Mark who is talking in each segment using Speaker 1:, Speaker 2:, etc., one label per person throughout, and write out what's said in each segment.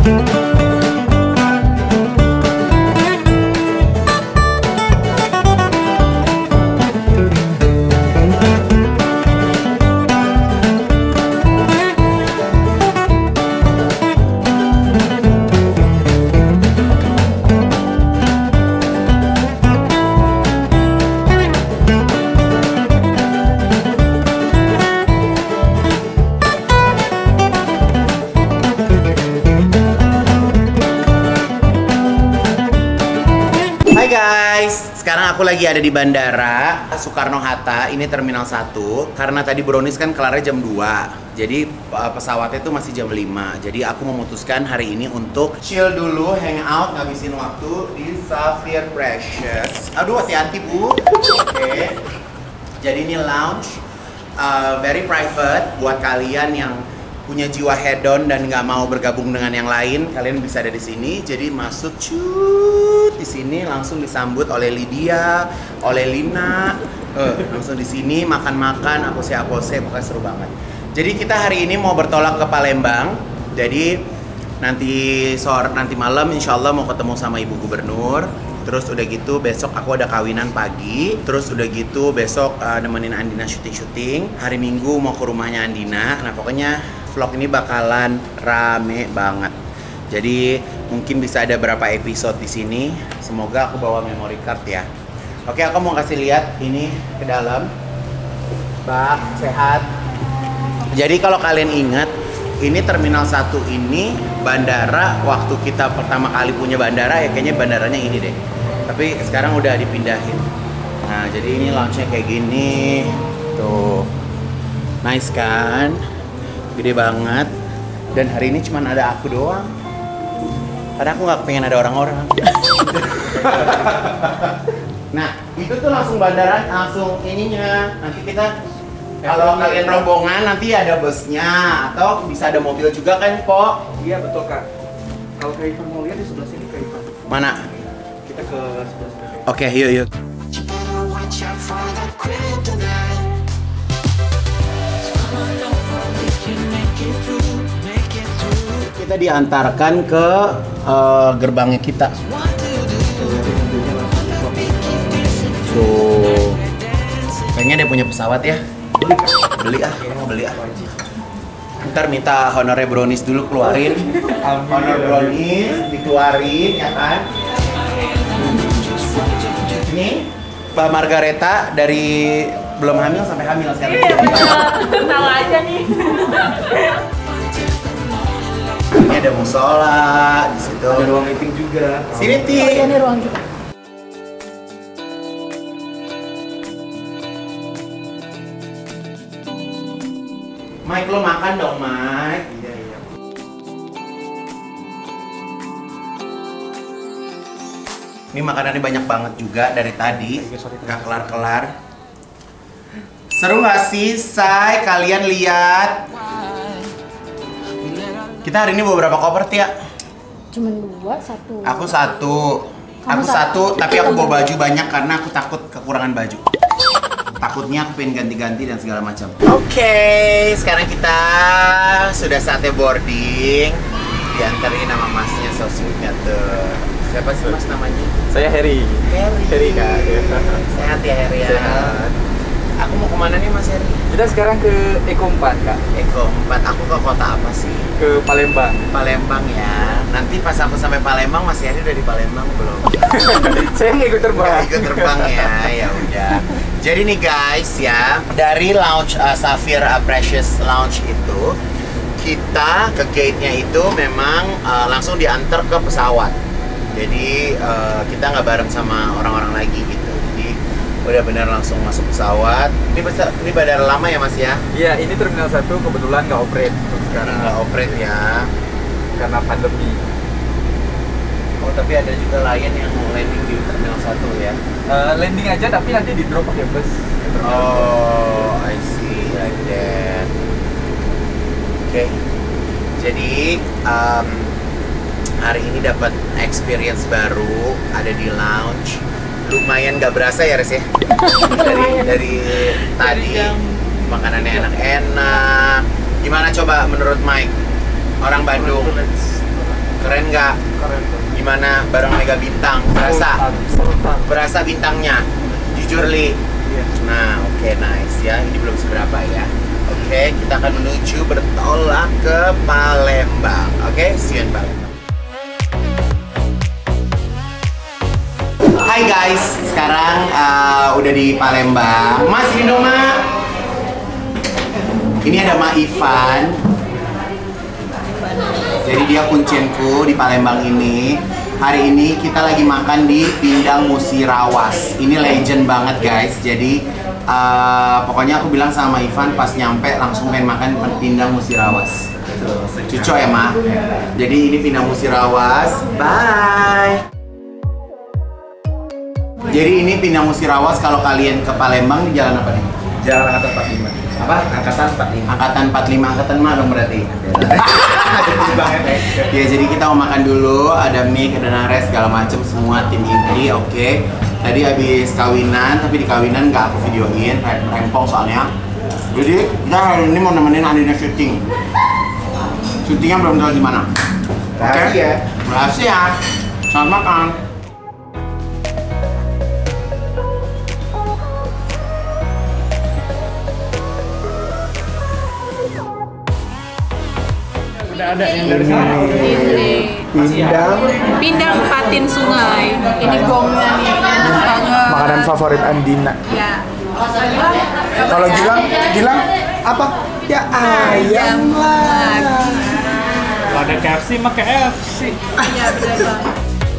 Speaker 1: Hai guys, sekarang aku lagi ada di Bandara Soekarno-Hatta, ini Terminal 1. Karena tadi brownies kan kelarnya jam 2, jadi pesawatnya itu masih jam 5. Jadi aku memutuskan hari ini untuk chill dulu, hang out, ngabisin waktu di Xavier Precious. Aduh, hati-hati Bu. Oke. Jadi ini lounge, very private buat kalian yang punya jiwa hedon dan nggak mau bergabung dengan yang lain, kalian bisa ada di sini. Jadi masuk cut di sini langsung disambut oleh Lydia, oleh Lina, langsung di sini makan-makan, apose-apose, pokoknya seru banget. Jadi kita hari ini mau bertolak ke Palembang. Jadi nanti malam insya Allah mau ketemu sama Ibu Gubernur. Terus udah gitu besok aku ada kawinan pagi. Terus udah gitu besok nemenin Andina syuting. Hari Minggu mau ke rumahnya Andina. Nah pokoknya vlog ini bakalan rame banget. Jadi mungkin bisa ada berapa episode di sini. Semoga aku bawa memory card ya. Oke, aku mau kasih lihat ini ke dalam. Mbak, sehat. Jadi kalau kalian ingat, ini Terminal 1 ini bandara waktu kita pertama kali punya bandara ya kayaknya bandaranya ini deh. Tapi sekarang udah dipindahin. Nah, jadi ini lounge-nya kayak gini. Tuh. Nice kan? Gede banget. Dan hari ini cuma ada aku doang. Karena aku nggak pengen ada orang-orang. Nah, itu tuh langsung bandara, langsung ininya. Nanti kita kalau kalian rombongan nanti ada busnya atau bisa ada mobil juga kan, Po?
Speaker 2: Iya betul Kak. Kalau Kak Ivan mau lihat di sebelah sini Kak Ivan.
Speaker 1: Mana?
Speaker 2: Kita ke sebelah sini.
Speaker 1: Oke, yuk. Kita diantarkan ke gerbangnya kita. Tuh. Kayaknya dia punya pesawat ya. Beli ah, beli ah. Ntar minta honornya brownies dulu keluarin. Honor brownies dikeluarin ya kan. Ini Mbak Margareta dari belum hamil sampai hamil sekarang.
Speaker 3: Iya bener, tahu aja nih.
Speaker 1: Ini ada musola di situ.
Speaker 2: Ada ruang meeting juga.
Speaker 1: Sini Ti.
Speaker 3: Oh iya, ini ruang kita.
Speaker 1: Mike, lo makan dong, Mike.
Speaker 2: Iya.
Speaker 1: Ini makanannya banyak banget juga dari tadi. Gak kelar-kelar. Seru gak sih, Say? Kalian lihat. Kita hari ini bawa berapa koper, Tia?
Speaker 3: Cuman 2, 1.
Speaker 1: Aku satu.
Speaker 3: Kamu
Speaker 1: Aku satu, tapi aku
Speaker 3: Kita
Speaker 1: bawa baju banyak karena aku takut kekurangan baju. Takutnya aku pengen ganti-ganti dan segala macam. Oke, sekarang kita sudah saatnya boarding. Diantarin sama masnya, so sweetnya tuh. Siapa sih mas namanya?
Speaker 2: Saya Heri. Heri Kak.
Speaker 1: Sehat ya Heri ya.
Speaker 2: Sehat.
Speaker 1: Aku mau kemana nih Mas Heri?
Speaker 2: Kita sekarang ke Eko 4 Kak.
Speaker 1: Eko 4, aku ke kota apa sih?
Speaker 2: Ke Palembang.
Speaker 1: Palembang ya. Nanti pas aku sampai Palembang, Mas Heri udah di Palembang belum?
Speaker 2: Saya nggak ikut terbang.
Speaker 1: Nggak ikut terbang ya, ya udah. Jadi nih guys ya, dari lounge Xavier Precious Lounge itu, kita ke gate-nya itu memang langsung diantar ke pesawat. Jadi kita nggak bareng sama orang-orang lagi gitu. Jadi udah benar langsung masuk pesawat. Ini bandara lama ya Mas ya?
Speaker 2: Iya, ini Terminal 1 kebetulan nggak operate untuk sekarang.
Speaker 1: Nggak operate ya.
Speaker 2: Karena pandemi.
Speaker 1: Oh tapi ada juga lain yang landing di Terminal 1 ya?
Speaker 2: Landing aja tapi nanti di drop pakai bus.
Speaker 1: Oh, I see, like that. Oke. Jadi hari ini dapat experience baru, ada di lounge. Lumayan gak berasa ya Res ya? dari tadi makanannya enak-enak. Gimana coba menurut Mike? Orang Bandung. Keren nggak?
Speaker 2: Keren.
Speaker 1: Gimana bareng Mega Bintang? Berasa?
Speaker 2: Sultan.
Speaker 1: Berasa bintangnya? Jujur Li?
Speaker 2: Iya.
Speaker 1: Nah, oke, nice ya. Ini belum seberapa ya. Oke, kita akan menuju bertolak ke Palembang. Oke, see you in Palembang. Hai guys, sekarang udah di Palembang. Mas, ini dong, Ma. Ini ada Ma Ivan. Jadi dia kuncienku di Palembang ini. Hari ini kita lagi makan di Pindang Musirawas. Ini legend banget guys. Jadi pokoknya aku bilang sama Ivan pas nyampe langsung pengen makan Pindang Musirawas. Cuco ya Ma. Jadi ini Pindang Musirawas. Bye. Jadi ini Pindang Musirawas kalau kalian ke Palembang di jalan apa nih?
Speaker 2: Jalan Angkatan 45.
Speaker 1: Apa?
Speaker 2: Angkatan 45.
Speaker 1: Angkatan 45, angkatan mah dong berarti. Ya, jadi kita mau makan dulu, ada mie, ada nares, segala macem semua tim inti, oke. Tadi habis kawinan, tapi di kawinan nggak aku videoin, rempong soalnya. Jadi kita hari ini mau nemenin Andina syuting. Syutingnya belum tahu di mana.
Speaker 2: Rahasia.
Speaker 1: Rahasia. Selamat makan.
Speaker 2: Udah ada yang dari sana.
Speaker 3: Ini Pindang Patin Sungai. Ini gongnya nih, enak banget.
Speaker 2: Makanan favorit Andina.
Speaker 3: Ya.
Speaker 2: Kalau Gilang apa? Ya ayam lah.
Speaker 4: Kalau ada KFC mah KFC.
Speaker 3: Iya, bener banget.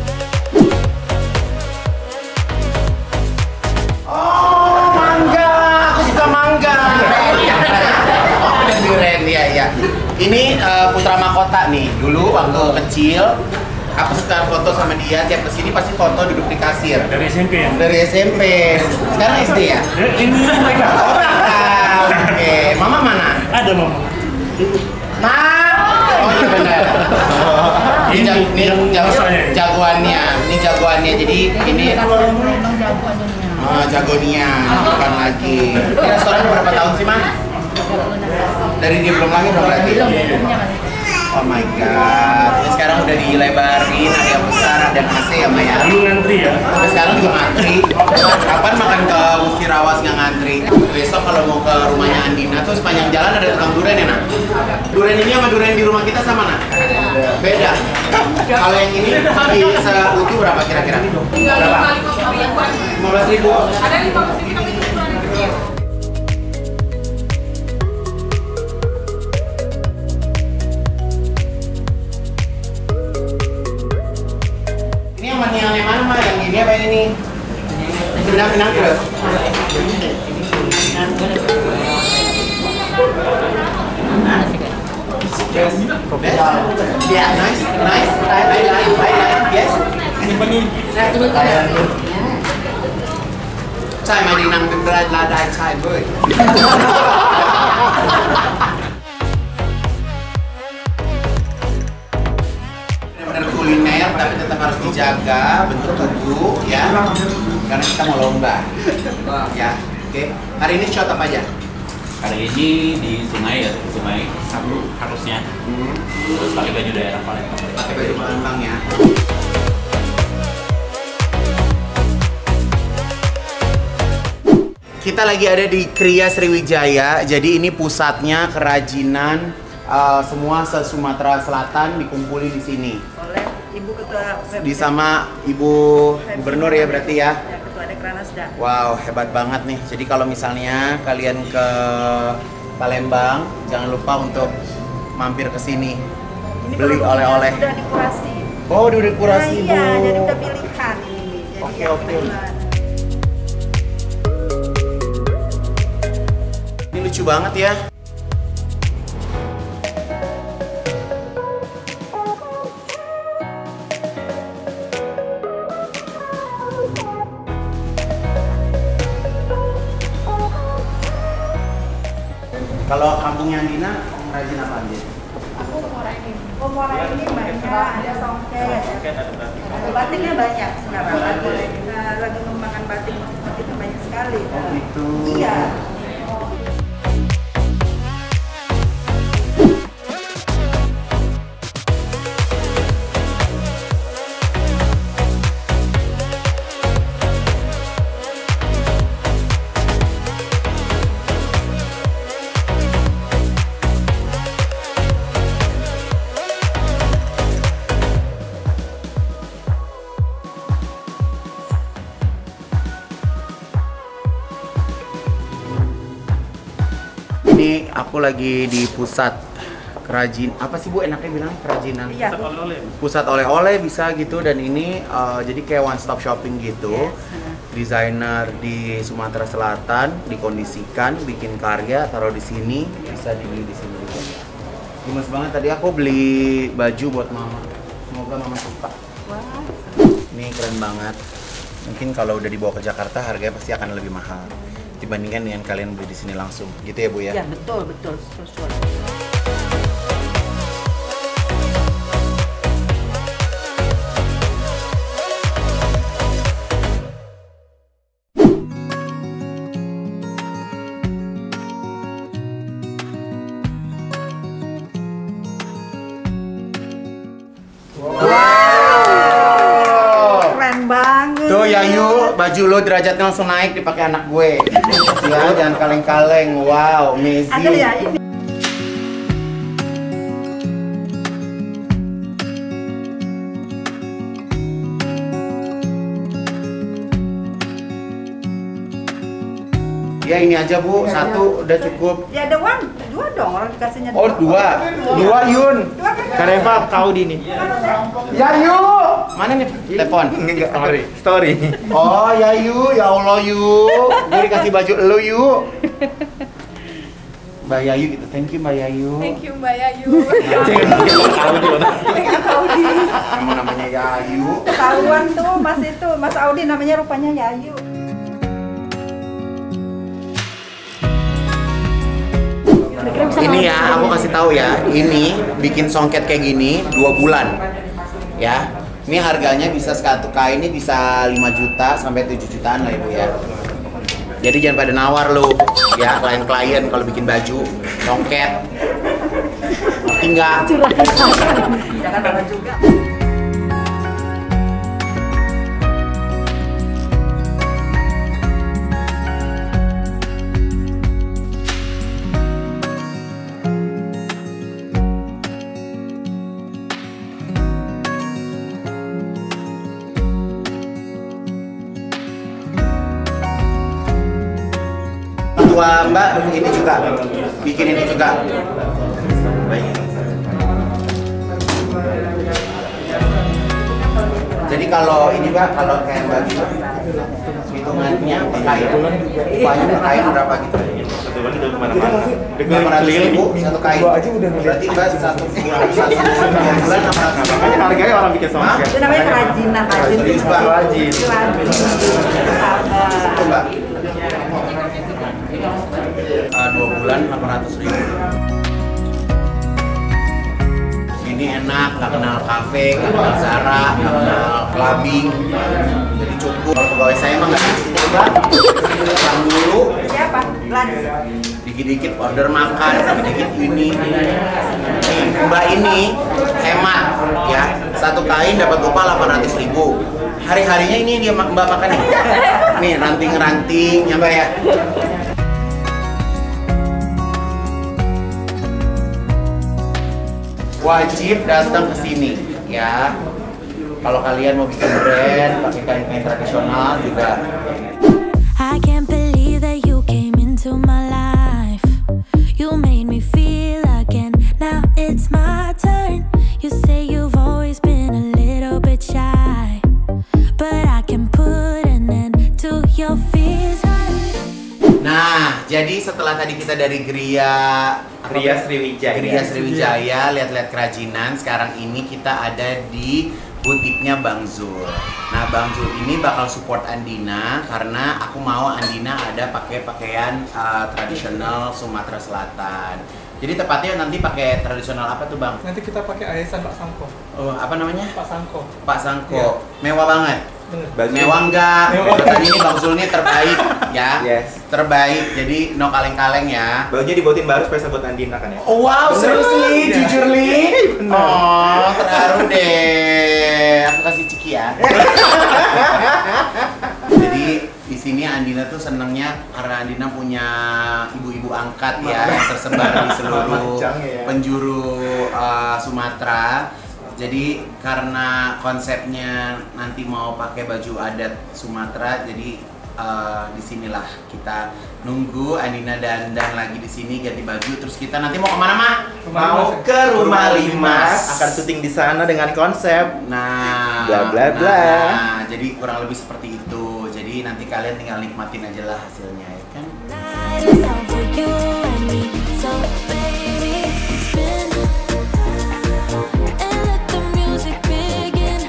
Speaker 1: Oh, mangga. Aku suka mangga. Oh, durian, ya. Ini putra mahkota nih. Dulu waktu kecil, aku suka foto sama dia. Tiap kesini pasti foto duduk di kasir.
Speaker 4: Dari SMP ya?
Speaker 1: Dari SMP. Sekarang SD ya?
Speaker 4: Ini mereka.
Speaker 1: Oke. Mama mana?
Speaker 4: Ada mama.
Speaker 1: Ma. Oh iya benar. Ini jagoannya. Ini jagoannya. Jadi ini jagonia, bukan lagi. Ini restoran berapa tahun sih, Ma? Dari dia belum lahir dong berarti? Oh my god. Ini sekarang udah dilebarin, ada yang besar, ada yang AC ya, Ma ya?
Speaker 4: Dulu ngantri ya?
Speaker 1: Tapi sekarang juga ngantri. Kapan makan ke Musirawas nggak ngantri? Besok kalau mau ke rumahnya Andina tuh sepanjang jalan ada tukang durian ya, Nak? Durian ini sama durian di rumah kita sama, Nak? Beda. Kalau yang ini seutuh berapa kira-kira? Berapa? 15.000.
Speaker 3: Ada 15.000 tapi itu ukuran kecil.
Speaker 1: Ini yang mana, Ma? Yang ini apa yang ini? Pinang-pinang terus. Yes. Yeah, nice. I like. Yes. Chai mà đi nằm bên là đại chai với. Benar-benar kuliner tapi tetap harus dijaga bentuk tubuh ya. Karena kita mau lomba. Ya, oke. Hari ini shot apa aja?
Speaker 5: Hari ini di sungai ya, sungai harusnya. Terus pakai baju daerah Palembang.
Speaker 1: Pakai baju Palembang ya. Kita lagi ada di Kria Sriwijaya. Jadi ini pusatnya kerajinan semua se-Sumatera Selatan dikumpulin di sini.
Speaker 6: Oleh Ibu Ketua PEP.
Speaker 1: Di sama Ibu Gubernur ya berarti ya.
Speaker 6: Ya, Ketua Dekranasda.
Speaker 1: Wow, hebat banget nih. Jadi kalau misalnya kalian ke Palembang, jangan lupa untuk mampir ke sini.
Speaker 6: Ini
Speaker 1: Beli
Speaker 6: produknya
Speaker 1: oleh-oleh.
Speaker 6: Sudah dikurasi.
Speaker 1: Oh, udah dekorasi,
Speaker 6: Nah, iya,
Speaker 1: Bu.
Speaker 6: jadi udah pilihan ini. Jadi
Speaker 1: Oke,
Speaker 6: yang
Speaker 1: oke.
Speaker 6: pilihan.
Speaker 1: Ini lucu banget ya. Kalau kampungnya Andina, ngerajin apa aja?
Speaker 6: Komora ini banyak, ada songket, ada batiknya banyak sekarang. Lagi mengembangkan batik itu banyak sekali.
Speaker 1: Oh gitu.
Speaker 6: Iya.
Speaker 1: Aku lagi di pusat apa sih Bu enaknya bilang kerajinan?
Speaker 6: Iya.
Speaker 1: Pusat oleh-oleh bisa gitu, dan ini jadi kayak one stop shopping gitu. Desainer di Sumatera Selatan dikondisikan, bikin karya, taruh di sini, bisa dibeli di sini juga. Gemes banget, tadi aku beli baju buat mama. Semoga mama suka.
Speaker 6: Wah.
Speaker 1: Ini keren banget. Mungkin kalau udah dibawa ke Jakarta harganya pasti akan lebih mahal dibandingkan dengan kalian beli di sini langsung. Gitu ya Bu ya?
Speaker 6: Ya betul betul. Sesuai. Keren banget.
Speaker 1: Tuh Yayu, baju lo derajatnya langsung naik dipakai anak gue. Ya, jangan kaleng-kaleng. Wow, amazing.
Speaker 6: Ada ya ini.
Speaker 1: Ya ini aja Bu, satu udah cukup.
Speaker 6: Ya ada uang, dua dong orang dikasihnya.
Speaker 1: Oh dua Yun.
Speaker 6: Dua kan?
Speaker 2: Kareva tahu di ini.
Speaker 1: Yayu, mana nih telepon?
Speaker 2: Enggak, story.
Speaker 1: Oh Yayu, ya Allah Yu, gue dikasih baju lo Yu. Mbak Yayu gitu, thank you Mbak Yayu.
Speaker 3: Thank you Mbak Yayu.
Speaker 1: Kamu namanya Yayu.
Speaker 6: Ketahuan tuh Mas Audi namanya rupanya Yayu.
Speaker 1: Ini ya, aku kasih tahu ya, ini bikin songket kayak gini 2 bulan. Ya. Ini harganya bisa satu kain ini bisa 5 juta sampai 7 jutaan lah Ibu ya. Jadi jangan pada nawar lo ya klien-klien kalau bikin baju songket. Ngerti nggak?
Speaker 6: Jangan nawar juga.
Speaker 1: Tua Mbak ini juga bikin ini juga. Jadi kalau ini Mbak, kalau kayak Mbak gitu, hitungannya per kain, upahnya per kain berapa gitu? 800.000 satu kain. Berarti Mbak satu bulan 600.000.
Speaker 2: Makanya harganya orang bikin songket.
Speaker 6: Itu namanya kerajinan.
Speaker 1: Serius Mbak?
Speaker 2: Rajin.
Speaker 1: Itu Mbak. 2 bulan 800.000. Ini enak, nggak kenal kafe, nggak kenal Zara, nggak kenal clubbing, jadi cukup. Kalau pegawai saya emang nggak cukup Mbak. Pulang dulu,
Speaker 6: Siapa? Lans.
Speaker 1: dikit-dikit order makan, dikit-dikit ini. Nih, Mbak ini hemat ya, satu kain dapat upah 800.000. Hari-harinya ini dia Mbak makan nih. Nih ranting-rantingnya Mbak ya. Wajib datang ke sini ya. Kalau kalian mau bikin brand pakai kain-kain tradisional juga.
Speaker 7: I can't believe that you came into my life. You made me feel again. Now it's my turn. You say you've always been a little bit shy, but I can put an end to your fears.
Speaker 1: Nah, jadi setelah tadi kita dari Gria Sriwijaya, lihat-lihat kerajinan, sekarang ini kita ada di butiknya Bang Zul. Nah, Bang Zul ini bakal support Andina karena aku mau Andina ada pakai pakaian tradisional Sumatera Selatan. Jadi tepatnya nanti pakai tradisional apa tuh Bang?
Speaker 2: Nanti kita pakai arisan Pak Sangko.
Speaker 1: Oh, apa namanya?
Speaker 2: Pak Sangko.
Speaker 1: Pak Sangko.
Speaker 2: Iya.
Speaker 1: Mewah banget.
Speaker 2: Bener.
Speaker 1: Mewah enggak? Tadi ini Bang Zul ini terbaik ya.
Speaker 2: Yes.
Speaker 1: Terbaik. Jadi no kaleng-kaleng ya.
Speaker 2: Bajunya dibuatin baru spesial buat Andina kan ya?
Speaker 1: Oh, wow, serius Li?
Speaker 2: Iya.
Speaker 1: Jujur Li?
Speaker 2: Bener.
Speaker 1: Oh, terharu deh. Aku kasih ciki ya. Jadi di sini Andina tuh senengnya karena Andina punya ibu-ibu angkat ya yang tersebar di seluruh penjuru Sumatera. Jadi karena konsepnya nanti mau pakai baju adat Sumatera, jadi disinilah kita nunggu Andina dandan lagi di sini ganti baju, terus kita nanti mau kemana Mak? Mau ke rumah Limas.
Speaker 2: Akan syuting di sana dengan konsep
Speaker 1: Nah,
Speaker 2: bla bla bla.
Speaker 1: Nah, jadi kurang lebih seperti itu. Jadi nanti kalian tinggal nikmatin aja lah hasilnya ya kan.
Speaker 7: Night is all for you and me, so baby, spin and let the music begin.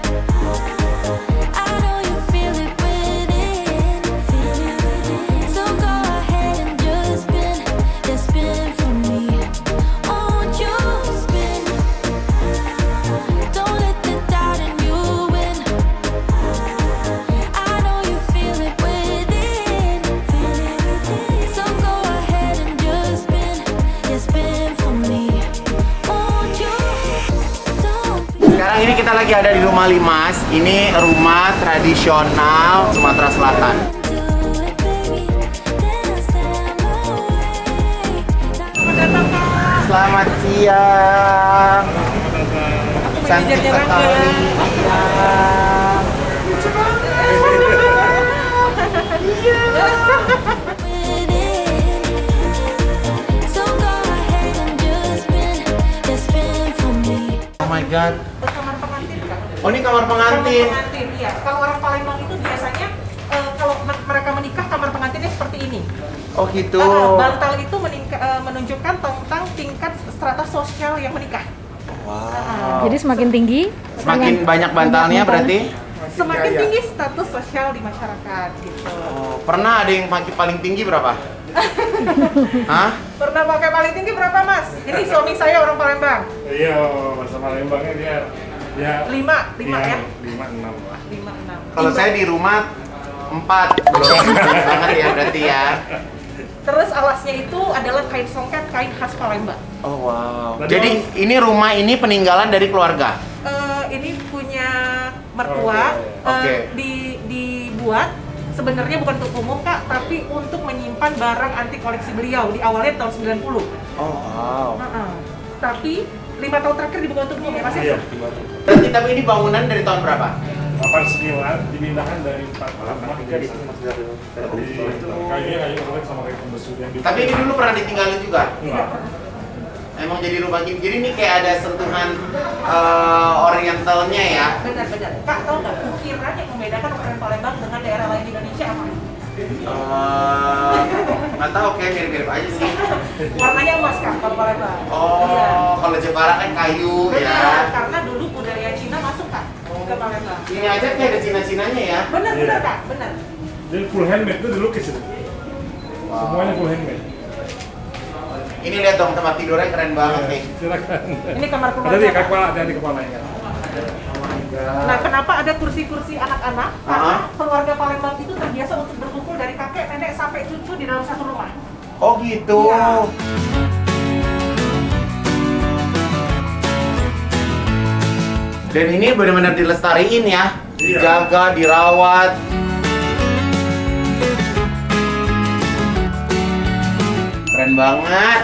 Speaker 7: I know you feel it within, so go ahead and just spin, yeah, spin for me. Won't you spin? Don't let the doubt in you win. I know you feel it within, so go ahead and just spin, yeah, spin for me. Won't you? Don't be
Speaker 1: Sekarang ini kita lagi ada di rumah Limas. Ini rumah tradisional Sumatera Selatan.
Speaker 7: do it, baby. Dance them away.
Speaker 1: Selamat siang. Cantik sekali.
Speaker 7: So go ahead and just spin, yeah, spin for me.
Speaker 1: Oh my god.
Speaker 6: Kamar pengantin kan?
Speaker 1: Oh ini kamar pengantin.
Speaker 6: Kamar pengantin, iya. Kalau orang Palembang itu biasanya kalau mereka menikah kamar pengantinnya seperti ini.
Speaker 1: Oh gitu.
Speaker 6: Bantal itu menunjukkan tentang tingkat strata sosial yang menikah.
Speaker 1: Wow.
Speaker 8: Jadi semakin tinggi,
Speaker 1: Semakin banyak bantalnya berarti.
Speaker 6: Semakin tinggi status sosial di masyarakat gitu.
Speaker 1: Oh, pernah ada yang paling tinggi berapa? Hah?
Speaker 6: Pernah pakai paling tinggi berapa Mas? Ini suami saya orang Palembang.
Speaker 4: Iya, bahasa Palembangnya dia
Speaker 6: Lima ya?
Speaker 4: 5-6 lah.
Speaker 6: 5-6.
Speaker 1: Kalau saya di rumah 4. Belum banget ya berarti ya.
Speaker 6: Terus alasnya itu adalah kain songket, kain khas Palembang.
Speaker 1: Oh wow. Jadi ini rumah ini peninggalan dari keluarga.
Speaker 6: Ini punya mertua.
Speaker 1: Oke.
Speaker 6: Dibuat sebenarnya bukan untuk umum Kak, tapi untuk menyimpan barang antik koleksi beliau di awalnya tahun 90.
Speaker 1: Oh wow.
Speaker 6: Tapi 5 tahun terakhir dibuka untuk umum ya Mas?
Speaker 4: Iya,
Speaker 1: Berarti tapi ini bangunan dari tahun berapa?
Speaker 4: 89 dipindahkan dari 4 jadi kayaknya kayak sama kayak pembesut yang
Speaker 1: Tapi ini dulu pernah ditinggalin juga.
Speaker 4: enggak.
Speaker 1: Emang jadi rumah gini. Jadi ini kayak ada sentuhan orientalnya ya.
Speaker 6: Benar-benar. Kak, tahu nggak ukiran yang membedakan ukiran Palembang dengan daerah lain di Indonesia apa?
Speaker 1: Nggak tahu, kayak mirip-mirip aja sih.
Speaker 6: Warnanya emas Kak, kalau Palembang.
Speaker 1: Oh,
Speaker 6: Iya.
Speaker 1: kalau Jepara kan kayu
Speaker 6: Benar,
Speaker 1: ya.
Speaker 6: karena dulu budaya Cina masuk Kak ke Palembang.
Speaker 1: Ini aja kayak ada Cina-Cinanya ya.
Speaker 6: Benar-benar
Speaker 4: Iya.
Speaker 6: Kak, benar.
Speaker 4: Jadi full handmade itu dilukis itu. Semuanya full handmade.
Speaker 1: Ini lihat dong tempat tidurnya keren banget nih.
Speaker 4: Silakan.
Speaker 6: Ini kamar
Speaker 4: Ada di
Speaker 6: keluarga.
Speaker 4: kepala, ada di kepalanya.
Speaker 6: Nah, kenapa ada kursi-kursi anak-anak? Karena keluarga Palembang itu terbiasa untuk berkumpul dari kakek, nenek sampai cucu di dalam satu rumah.
Speaker 1: Oh gitu.
Speaker 6: Iya.
Speaker 1: Dan ini benar-benar dilestariin ya,
Speaker 4: Iya.
Speaker 1: dijaga, dirawat. Keren banget.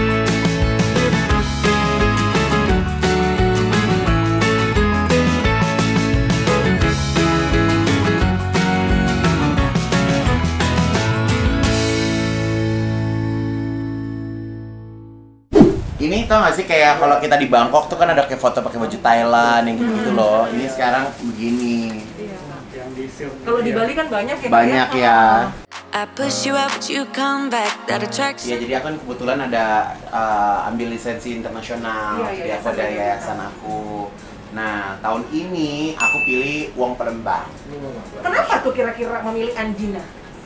Speaker 1: Ini tau gak sih kayak kalau kita di Bangkok tuh kan ada kayak foto pakai baju Thailand yang gitu loh. Ini sekarang begini.
Speaker 4: Yang di silk.
Speaker 6: Kalau di Bali kan banyak ya.
Speaker 1: Banyak ya.
Speaker 7: I push you out, but you come back. That attraction.
Speaker 1: Ya jadi aku kan kebetulan ada ambil lisensi internasional.
Speaker 6: Iya,
Speaker 1: Jadi aku ada yayasan aku. Nah tahun ini aku pilih Wong Palembang.
Speaker 6: Kenapa tuh kira-kira memilih Andina?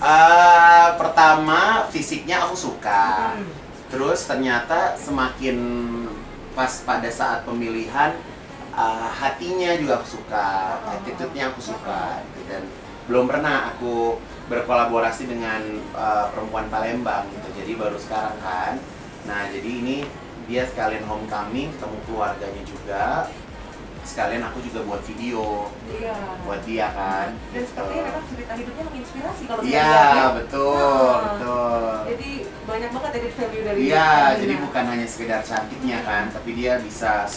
Speaker 1: Pertama fisiknya aku suka. Terus ternyata semakin pas pada saat pemilihan hatinya juga aku suka, attitude-nya aku suka gitu. Dan belum pernah aku berkolaborasi dengan perempuan Palembang gitu. Jadi baru sekarang kan. Nah, jadi ini dia sekalian homecoming, ketemu keluarganya juga. Sekalian aku juga buat video
Speaker 6: Iya.
Speaker 1: buat dia kan.
Speaker 6: Dan sepertinya memang cerita hidupnya menginspirasi kalau saya
Speaker 1: Iya,
Speaker 6: lihat ya.
Speaker 1: betul,
Speaker 6: Nah,
Speaker 1: betul.
Speaker 6: Jadi banyak banget edit value dari
Speaker 1: Iya,
Speaker 6: Andina.
Speaker 1: jadi bukan hanya sekedar cantiknya kan, tapi dia bisa serve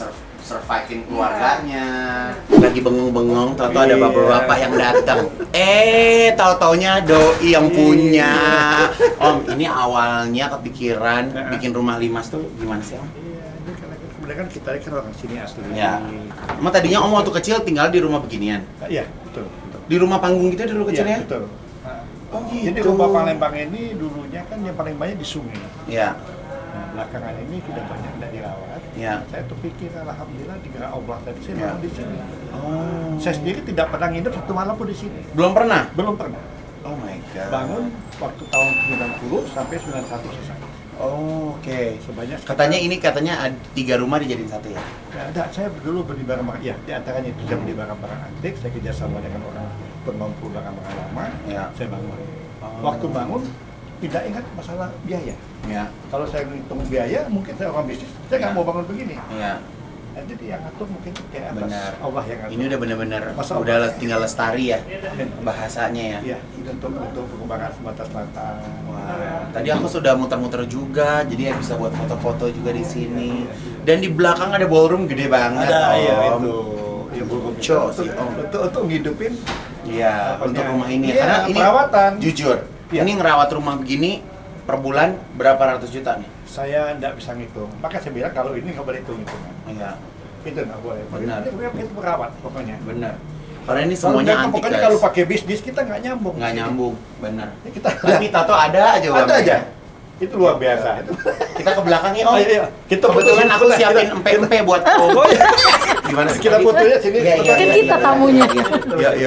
Speaker 1: surviving keluarganya. Lagi bengong-bengong, tahu-tahu ada bapak-bapak yang datang. Tahu-taunya doi yang punya. Om, ini awalnya kepikiran bikin rumah limas tuh gimana sih, Om?
Speaker 8: Kemudian kan kita kan orang sini asli.
Speaker 1: Ya. Emang tadinya Om waktu kecil tinggal di rumah beginian?
Speaker 8: Iya, betul.
Speaker 1: Di rumah panggung gitu dulu kecilnya?
Speaker 8: Iya, betul.
Speaker 1: Oh gitu.
Speaker 8: Jadi rumah Palembang ini dulunya kan yang paling banyak di sungai.
Speaker 1: Iya.
Speaker 8: Nah, belakangan ini sudah banyak tidak dirawat.
Speaker 1: Iya.
Speaker 8: Saya tuh pikir alhamdulillah di Gerah Allah tadi saya
Speaker 1: Iya.
Speaker 8: bangun di sini.
Speaker 1: Oh.
Speaker 8: Saya sendiri tidak pernah nginep satu malam pun di sini.
Speaker 1: Belum pernah?
Speaker 8: Belum pernah.
Speaker 1: Oh my god.
Speaker 8: Bangun waktu tahun 90 sampai 91 selesai.
Speaker 1: Oh, oke.
Speaker 8: Sebanyak
Speaker 1: Katanya ini ada 3 rumah dijadiin satu ya?
Speaker 8: Ya, ada. Saya dulu beli barang-barang, ya di antaranya itu saya beli barang-barang antik, saya kerjasama dengan orang pengumpul barang-barang lama,
Speaker 1: Ya.
Speaker 8: saya bangun.
Speaker 1: Oh.
Speaker 8: Waktu bangun, tidak ingat masalah biaya.
Speaker 1: Ya.
Speaker 8: Kalau saya hitung biaya, mungkin saya orang bisnis, saya nggak
Speaker 1: Ya.
Speaker 8: mau bangun begini.
Speaker 1: Iya.
Speaker 8: Nah, jadi yang ngatur mungkin kayak atas
Speaker 1: Benar.
Speaker 8: Allah yang ngatur.
Speaker 1: Ini udah bener-bener
Speaker 8: Masa
Speaker 1: udah
Speaker 8: Allah.
Speaker 1: tinggal lestari ya bahasanya ya.
Speaker 8: Iya, ini untuk pengembangan Sumatera Selatan.
Speaker 1: Wah, tadi aku sudah muter-muter juga, jadi ya bisa buat foto-foto juga di sini. Dan di belakang ada ballroom gede banget.
Speaker 8: Ada, iya
Speaker 1: Om.
Speaker 8: itu. Ya, belum
Speaker 1: Cok sih, Om.
Speaker 8: untuk ngidupin.
Speaker 1: Iya,
Speaker 8: Apanya?
Speaker 1: untuk rumah ini.
Speaker 8: Iya,
Speaker 1: Karena ini
Speaker 8: perawatan.
Speaker 1: jujur,
Speaker 8: Iya.
Speaker 1: ini ngerawat rumah begini per bulan berapa ratus juta nih?
Speaker 8: Saya nggak bisa ngitung. Maka saya bilang kalau ini nggak boleh hitung-hitungan.
Speaker 1: Iya,
Speaker 8: Itu nggak boleh.
Speaker 1: Benar.
Speaker 8: Itu perawat pokoknya.
Speaker 1: bener. Karena ini semuanya antik,
Speaker 8: pokoknya
Speaker 1: guys.
Speaker 8: kalau pakai bisnis kita nggak nyambung.
Speaker 1: Nggak nyambung, bener.
Speaker 8: Ya, kita
Speaker 1: Tapi tato ada aja
Speaker 8: ada
Speaker 1: warnanya.
Speaker 8: aja. Itu luar biasa. Itu.
Speaker 1: Kita ke belakang ya, Om.
Speaker 8: Ayo, iya. Kita
Speaker 1: Kebetulan
Speaker 8: foto
Speaker 1: aku
Speaker 8: sini.
Speaker 1: siapin
Speaker 8: Kita-
Speaker 1: empe-empe buat Om.
Speaker 8: Oh, iya.
Speaker 1: Gimana sih?
Speaker 8: Kita fotonya sini.
Speaker 1: Iya, iya,
Speaker 3: Kan
Speaker 1: iya,
Speaker 3: kita
Speaker 1: iya,
Speaker 3: tamunya.
Speaker 1: Iya, iya.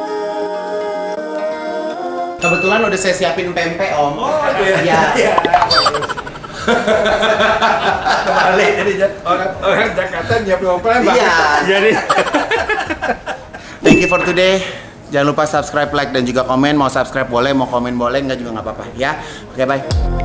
Speaker 1: Kebetulan udah saya siapin empe-empe, Om.
Speaker 8: Oh, iya.
Speaker 1: Iya.
Speaker 8: Kembali jadi orang Jakarta nyiapin orang Palembang.
Speaker 1: Iya.
Speaker 8: Jadi
Speaker 1: Thank you for today. Jangan lupa subscribe, like, dan juga komen. Mau subscribe boleh, mau komen boleh, enggak juga nggak apa-apa ya. Oke, bye.